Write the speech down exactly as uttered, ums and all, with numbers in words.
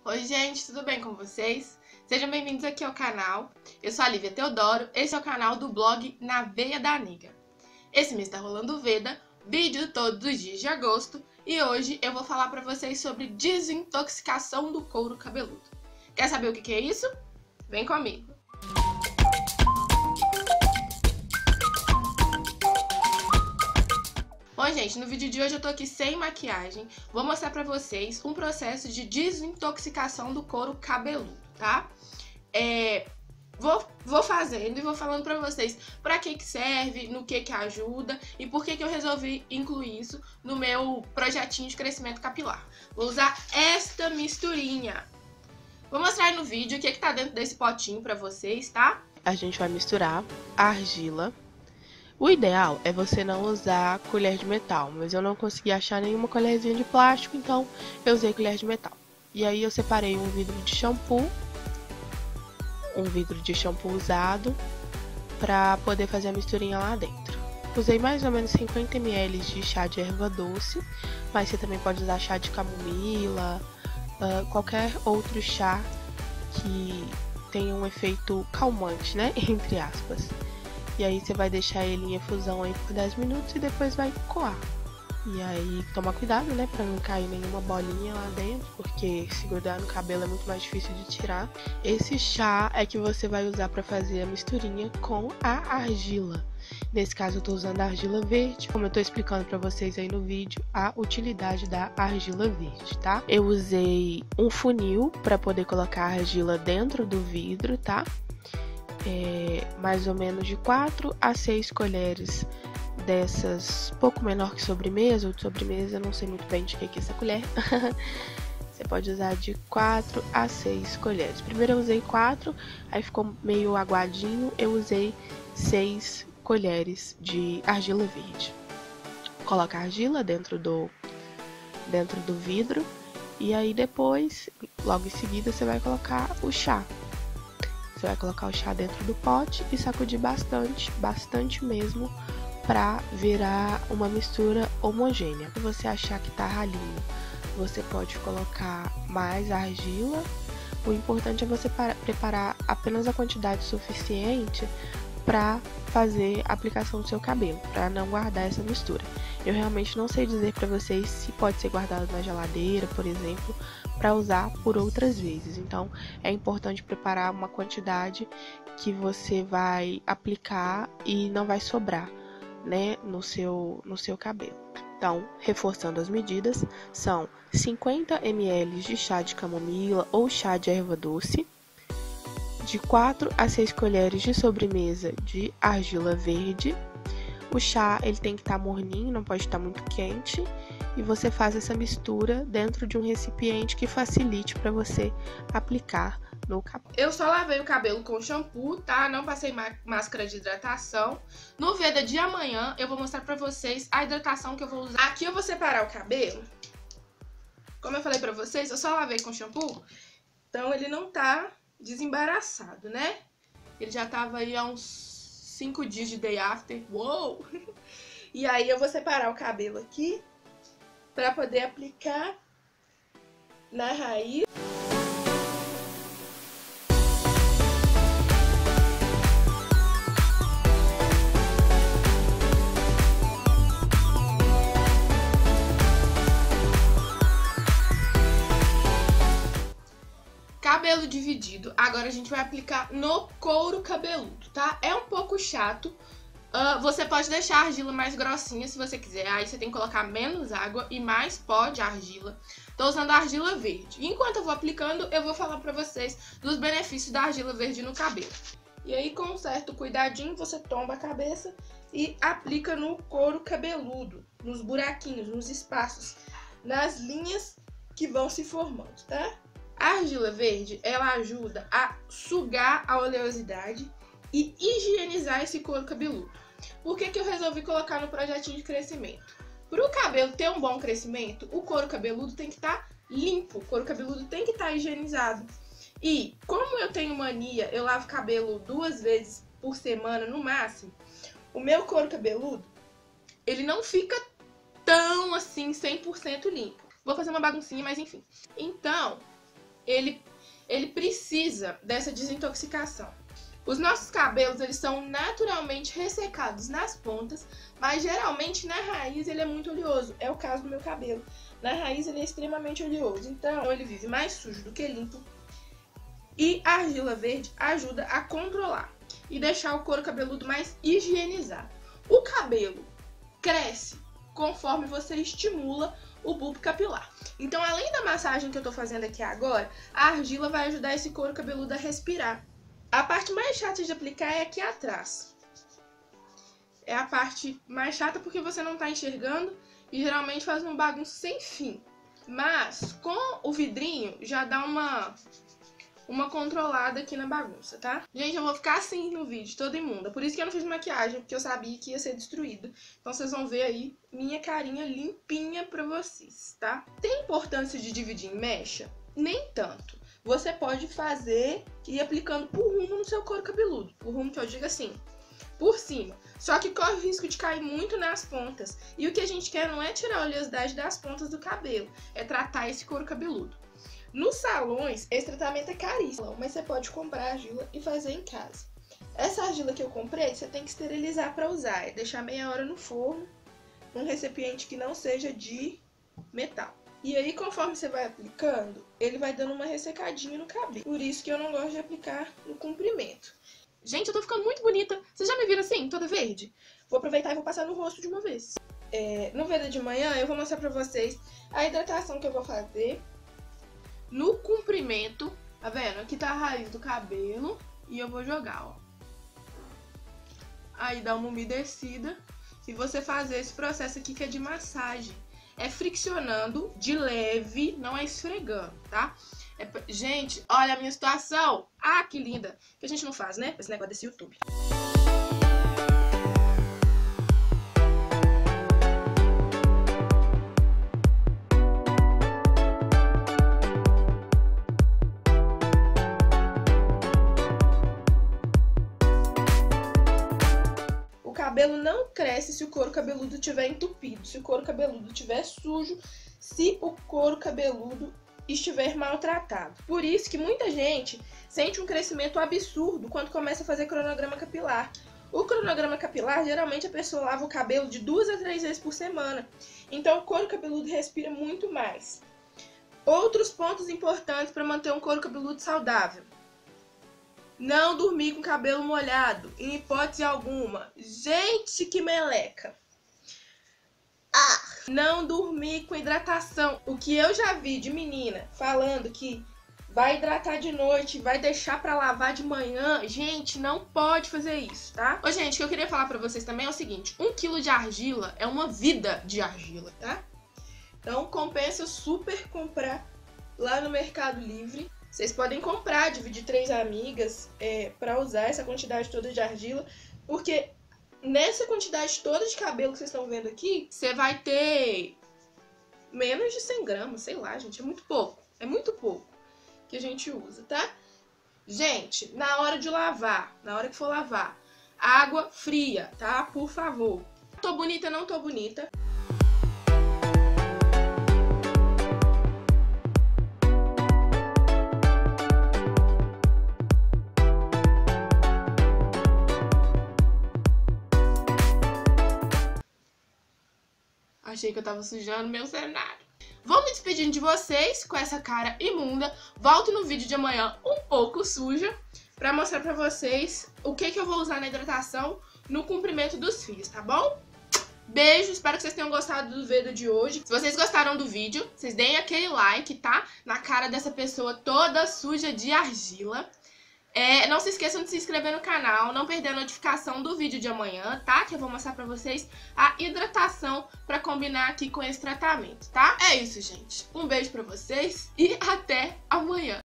Oi gente, tudo bem com vocês? Sejam bem-vindos aqui ao canal. Eu sou a Lívia Teodoro, esse é o canal do blog Na Veia da Nega. Esse mês tá rolando o Veda, vídeo todos os dias de agosto, e hoje eu vou falar pra vocês sobre desintoxicação do couro cabeludo. Quer saber o que que é isso? Vem comigo! Bom, gente, no vídeo de hoje eu tô aqui sem maquiagem, vou mostrar pra vocês um processo de desintoxicação do couro cabeludo, tá? É, vou, vou fazendo e vou falando pra vocês pra que que serve, no que que ajuda e por que que eu resolvi incluir isso no meu projetinho de crescimento capilar. Vou usar esta misturinha. Vou mostrar aí no vídeo o que que tá dentro desse potinho pra vocês, tá? A gente vai misturar a argila. O ideal é você não usar colher de metal, mas eu não consegui achar nenhuma colherzinha de plástico, então eu usei colher de metal. E aí eu separei um vidro de shampoo, um vidro de shampoo usado, para poder fazer a misturinha lá dentro. Usei mais ou menos cinquenta mililitros de chá de erva doce, mas você também pode usar chá de camomila, uh, qualquer outro chá que tenha um efeito calmante, né, entre aspas. E aí você vai deixar ele em efusão aí por dez minutos e depois vai coar. E aí toma cuidado, né, pra não cair nenhuma bolinha lá dentro, porque se grudar no cabelo é muito mais difícil de tirar. Esse chá é que você vai usar pra fazer a misturinha com a argila. Nesse caso eu tô usando a argila verde, como eu tô explicando pra vocês aí no vídeo, a utilidade da argila verde, tá? Eu usei um funil pra poder colocar a argila dentro do vidro, tá? É, mais ou menos de quatro a seis colheres dessas, pouco menor que sobremesa ou de sobremesa, não sei muito bem de que é essa colher. Você pode usar de quatro a seis colheres. Primeiro eu usei quatro, aí ficou meio aguadinho, eu usei seis colheres de argila verde. Coloca a argila dentro do, dentro do vidro e aí depois, logo em seguida, você vai colocar o chá. Você vai colocar o chá dentro do pote e sacudir bastante, bastante mesmo, pra virar uma mistura homogênea. Se você achar que tá ralinho, você pode colocar mais argila. O importante é você preparar apenas a quantidade suficiente para fazer a aplicação do seu cabelo, para não guardar essa mistura. Eu realmente não sei dizer para vocês se pode ser guardado na geladeira, por exemplo, para usar por outras vezes. Então, é importante preparar uma quantidade que você vai aplicar e não vai sobrar, né, no seu, no seu cabelo. Então, reforçando as medidas, são cinquenta mililitros de chá de camomila ou chá de erva doce, de quatro a seis colheres de sobremesa de argila verde. O chá ele tem que estar morninho, não pode estar muito quente. E você faz essa mistura dentro de um recipiente que facilite para você aplicar no cabelo. Eu só lavei o cabelo com shampoo, tá? Não passei máscara de hidratação. No Veda de amanhã eu vou mostrar pra vocês a hidratação que eu vou usar. Aqui eu vou separar o cabelo. Como eu falei pra vocês, eu só lavei com shampoo, então ele não tá desembaraçado, né? Ele já tava aí há uns cinco dias de day after. Uou! E aí eu vou separar o cabelo aqui pra poder aplicar na raiz. Cabelo dividido, agora a gente vai aplicar no couro cabeludo, tá? É um pouco chato, uh, você pode deixar a argila mais grossinha se você quiser, aí você tem que colocar menos água e mais pó de argila. Tô usando a argila verde. Enquanto eu vou aplicando, eu vou falar pra vocês dos benefícios da argila verde no cabelo. E aí, com um certo cuidadinho, você tomba a cabeça e aplica no couro cabeludo, nos buraquinhos, nos espaços, nas linhas que vão se formando, tá? A argila verde, ela ajuda a sugar a oleosidade e higienizar esse couro cabeludo. Por que que eu resolvi colocar no projetinho de crescimento? Para o cabelo ter um bom crescimento, o couro cabeludo tem que estar limpo, o couro cabeludo tem que estar higienizado. E como eu tenho mania, eu lavo cabelo duas vezes por semana no máximo, o meu couro cabeludo, ele não fica tão assim cem por cento limpo. Vou fazer uma baguncinha, mas enfim. Então, ele, ele precisa dessa desintoxicação. Os nossos cabelos, eles são naturalmente ressecados nas pontas, mas geralmente na raiz ele é muito oleoso. É o caso do meu cabelo. Na raiz ele é extremamente oleoso, então ele vive mais sujo do que limpo. E a argila verde ajuda a controlar e deixar o couro cabeludo mais higienizado. O cabelo cresce conforme você estimula o bulbo capilar. Então, além da massagem que eu tô fazendo aqui agora, a argila vai ajudar esse couro cabeludo a respirar. A parte mais chata de aplicar é aqui atrás. É a parte mais chata porque você não tá enxergando e geralmente faz uma bagunça sem fim. Mas com o vidrinho já dá uma, uma controlada aqui na bagunça, tá? Gente, eu vou ficar assim no vídeo, toda imunda. Por isso que eu não fiz maquiagem, porque eu sabia que ia ser destruída. Então vocês vão ver aí minha carinha limpinha pra vocês, tá? Tem importância de dividir em mecha? Nem tanto. Você pode fazer e ir aplicando por rumo no seu couro cabeludo. Por rumo que eu digo assim, por cima. Só que corre o risco de cair muito nas pontas. E o que a gente quer não é tirar a oleosidade das pontas do cabelo, é tratar esse couro cabeludo. Nos salões, esse tratamento é caríssimo, mas você pode comprar argila e fazer em casa. Essa argila que eu comprei, você tem que esterilizar para usar. É deixar meia hora no forno, num recipiente que não seja de metal. E aí, conforme você vai aplicando, ele vai dando uma ressecadinha no cabelo. Por isso que eu não gosto de aplicar no comprimento. Gente, eu tô ficando muito bonita. Vocês já me viram assim, toda verde? Vou aproveitar e vou passar no rosto de uma vez. É, no Veda de Manhã, eu vou mostrar pra vocês a hidratação que eu vou fazer no comprimento. Tá vendo? Aqui tá a raiz do cabelo e eu vou jogar, ó. Aí dá uma umedecida e você fazer esse processo aqui que é de massagem. É friccionando de leve, não é esfregando, tá? É, gente, olha a minha situação. Ah, que linda. Que a gente não faz, né? Esse negócio desse YouTube. O cabelo não cresce se o couro cabeludo estiver entupido, se o couro cabeludo estiver sujo, se o couro cabeludo estiver maltratado. Por isso que muita gente sente um crescimento absurdo quando começa a fazer cronograma capilar. O cronograma capilar, geralmente a pessoa lava o cabelo de duas a três vezes por semana. Então o couro cabeludo respira muito mais. Outros pontos importantes para manter um couro cabeludo saudável. Não dormir com o cabelo molhado, em hipótese alguma. Gente, que meleca! Ah! Não dormir com hidratação. O que eu já vi de menina falando que vai hidratar de noite, vai deixar pra lavar de manhã, gente, não pode fazer isso, tá? Ô, gente, o que eu queria falar pra vocês também é o seguinte: um quilo de argila é uma vida de argila, tá? Então compensa super comprar lá no Mercado Livre. Vocês podem comprar, dividir três amigas é, para usar essa quantidade toda de argila, porque nessa quantidade toda de cabelo que vocês estão vendo aqui, você vai ter menos de cem gramas, sei lá, gente, é muito pouco, é muito pouco que a gente usa, tá? Gente, na hora de lavar, na hora que for lavar, água fria, tá? Por favor. Tô bonita, não tô bonita. Achei que eu tava sujando meu cenário. Vou me despedindo de vocês com essa cara imunda. Volto no vídeo de amanhã um pouco suja pra mostrar pra vocês o que que eu vou usar na hidratação no comprimento dos fios, tá bom? Beijo, espero que vocês tenham gostado do Veda de hoje. Se vocês gostaram do vídeo, vocês deem aquele like, tá? Na cara dessa pessoa toda suja de argila. É, não se esqueçam de se inscrever no canal, não perder a notificação do vídeo de amanhã, tá? Que eu vou mostrar pra vocês a hidratação pra combinar aqui com esse tratamento, tá? É isso, gente. Um beijo pra vocês e até amanhã.